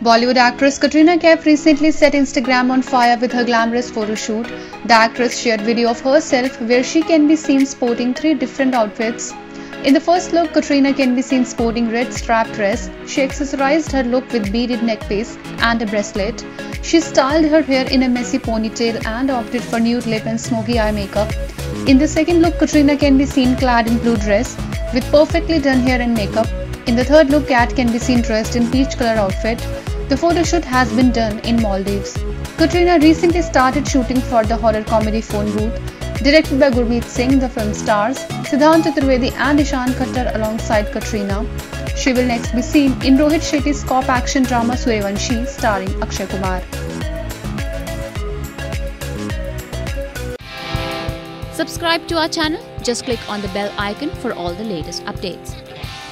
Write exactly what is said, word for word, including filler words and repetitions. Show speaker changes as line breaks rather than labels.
Bollywood actress Katrina Kaif recently set Instagram on fire with her glamorous photo shoot. The actress shared video of herself where she can be seen sporting three different outfits. In the first look, Katrina can be seen sporting red strap dress. She accessorized her look with beaded neckpiece and a bracelet. She styled her hair in a messy ponytail and opted for nude lip and smoky eye makeup. In the second look, Katrina can be seen clad in blue dress with perfectly done hair and makeup. In the third look, Kat can be seen dressed in peach color outfit. The photo shoot has been done in Maldives. Katrina recently started shooting for the horror comedy Phone Booth. Directed by Gurmeet Singh, the film stars Siddhant Chaturvedi and Ishan Khattar alongside Katrina. She will next be seen in Rohit Shetty's cop action drama Suryavanshi starring Akshay Kumar.
Subscribe to our channel. Just click on the bell icon for all the latest updates.